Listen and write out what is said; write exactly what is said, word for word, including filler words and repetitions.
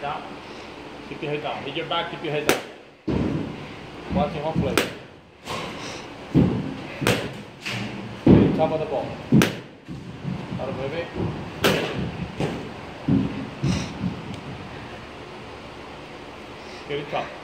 head down. Keep your head down. Hit your back, keep your head down. Watching home plate. Top of the ball. Ahora mueve. Get it top.